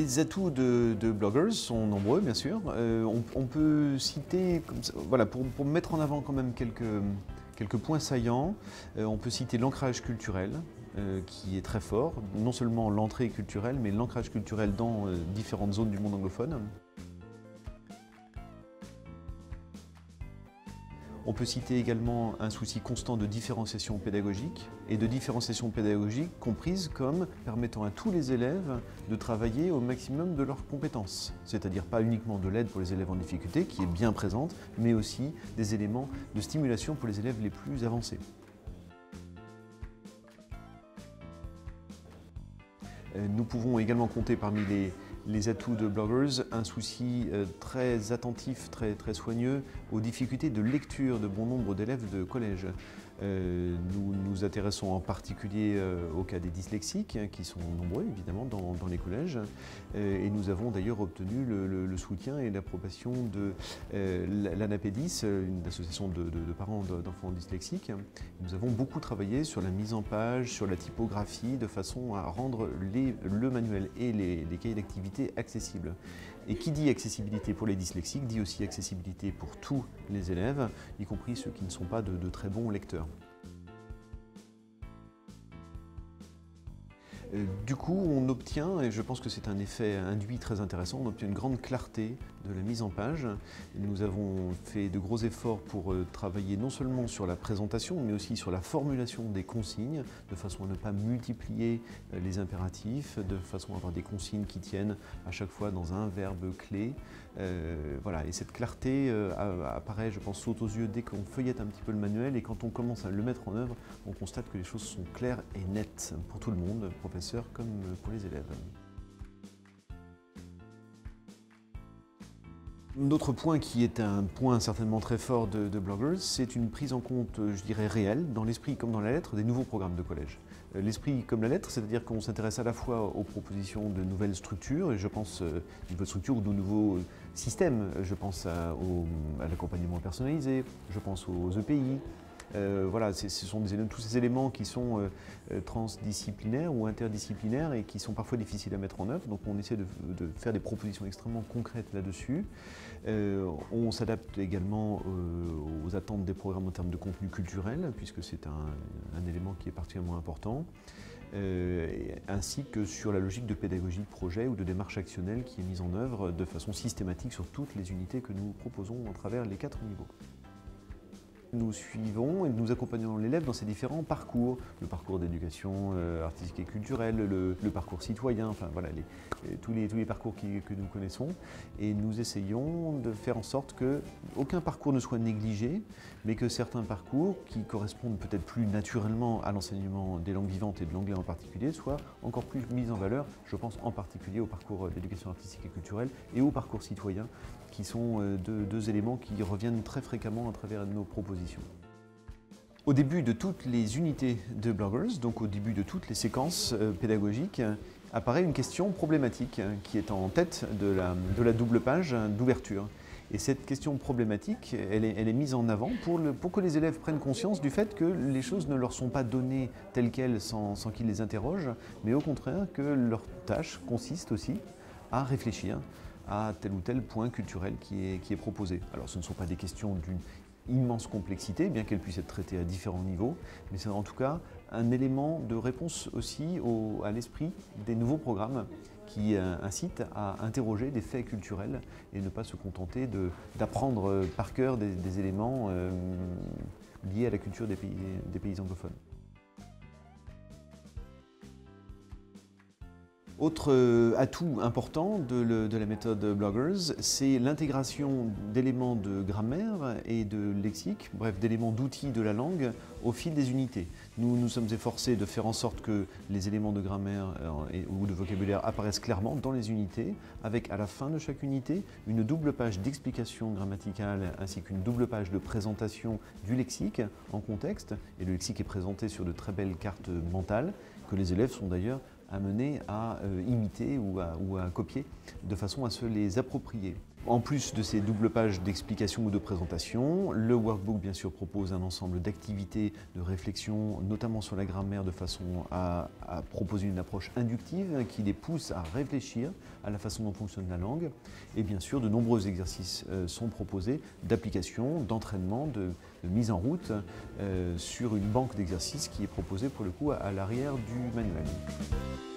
Les atouts de Bloggers sont nombreux, bien sûr. On peut citer, voilà, pour mettre en avant quand même quelques points saillants, on peut citer l'ancrage culturel, qui est très fort, non seulement l'entrée culturelle, mais l'ancrage culturel dans différentes zones du monde anglophone. On peut citer également un souci constant de différenciation pédagogique, et de différenciation pédagogique comprise comme permettant à tous les élèves de travailler au maximum de leurs compétences. C'est-à-dire pas uniquement de l'aide pour les élèves en difficulté, qui est bien présente, mais aussi des éléments de stimulation pour les élèves les plus avancés. Nous pouvons également compter parmi les atouts de Bloggers un souci très attentif, très soigneux aux difficultés de lecture de bon nombre d'élèves de collège. Nous nous intéressons en particulier au cas des dyslexiques, qui sont nombreux évidemment dans les collèges, et nous avons d'ailleurs obtenu le soutien et l'approbation de l'ANAPEDIS, une association de parents d'enfants dyslexiques. Nous avons beaucoup travaillé sur la mise en page, sur la typographie, de façon à rendre le manuel et les cahiers d'activité accessibles. Et qui dit accessibilité pour les dyslexiques dit aussi accessibilité pour tous les élèves, y compris ceux qui ne sont pas de très bons lecteurs. Du coup, on obtient, et je pense que c'est un effet induit très intéressant, on obtient une grande clarté de la mise en page. Nous avons fait de gros efforts pour travailler non seulement sur la présentation, mais aussi sur la formulation des consignes, de façon à ne pas multiplier les impératifs, de façon à avoir des consignes qui tiennent à chaque fois dans un verbe clé. Voilà, et cette clarté apparaît, je pense, saute aux yeux dès qu'on feuillette un petit peu le manuel, et quand on commence à le mettre en œuvre, on constate que les choses sont claires et nettes pour tout le monde, professeurs comme pour les élèves. L'autre point qui est un point certainement très fort de Bloggers, c'est une prise en compte, je dirais, réelle, dans l'esprit comme dans la lettre, des nouveaux programmes de collège. L'esprit comme la lettre, c'est-à-dire qu'on s'intéresse à la fois aux propositions de nouvelles structures, et je pense de nouvelles structures ou de nouveaux systèmes. Je pense à l'accompagnement personnalisé, je pense aux EPI. Voilà, ce sont tous ces éléments qui sont transdisciplinaires ou interdisciplinaires et qui sont parfois difficiles à mettre en œuvre. Donc on essaie de faire des propositions extrêmement concrètes là-dessus. On s'adapte également aux attentes des programmes en termes de contenu culturel, puisque c'est un élément qui est particulièrement important. Ainsi que sur la logique de pédagogie de projet ou de démarche actionnelle qui est mise en œuvre de façon systématique sur toutes les unités que nous proposons à travers les 4 niveaux. Nous suivons et nous accompagnons l'élève dans ses différents parcours, le parcours d'éducation artistique et culturelle, le parcours citoyen, enfin voilà, tous les parcours que nous connaissons, et nous essayons de faire en sorte qu'aucun parcours ne soit négligé, mais que certains parcours qui correspondent peut-être plus naturellement à l'enseignement des langues vivantes et de l'anglais en particulier soient encore plus mis en valeur. Je pense en particulier au parcours d'éducation artistique et culturelle et au parcours citoyen, qui sont deux éléments qui reviennent très fréquemment à travers nos propositions. Au début de toutes les unités de Bloggers, donc au début de toutes les séquences pédagogiques, apparaît une question problématique qui est en tête de la double page d'ouverture. Et cette question problématique, elle est mise en avant pour que les élèves prennent conscience du fait que les choses ne leur sont pas données telles quelles sans qu'ils les interrogent, mais au contraire que leur tâche consiste aussi à réfléchir à tel ou tel point culturel qui est proposé. Alors ce ne sont pas des questions d'une immense complexité, bien qu'elles puissent être traitées à différents niveaux, mais c'est en tout cas un élément de réponse aussi à l'esprit des nouveaux programmes qui incitent à interroger des faits culturels et ne pas se contenter d'apprendre par cœur des éléments liés à la culture des pays anglophones. Autre atout important de la méthode Bloggers, c'est l'intégration d'éléments de grammaire et de lexique, bref d'éléments d'outils de la langue au fil des unités. Nous nous sommes efforcés de faire en sorte que les éléments de grammaire ou de vocabulaire apparaissent clairement dans les unités, avec à la fin de chaque unité une double page d'explication grammaticale ainsi qu'une double page de présentation du lexique en contexte. Et le lexique est présenté sur de très belles cartes mentales que les élèves sont d'ailleurs amenés à imiter ou à copier de façon à se les approprier. En plus de ces doubles pages d'explication ou de présentation, le workbook bien sûr propose un ensemble d'activités, de réflexion, notamment sur la grammaire, de façon à proposer une approche inductive qui les pousse à réfléchir à la façon dont fonctionne la langue. Et bien sûr, de nombreux exercices sont proposés d'application, d'entraînement, de mise en route sur une banque d'exercices qui est proposée pour le coup à l'arrière du manuel.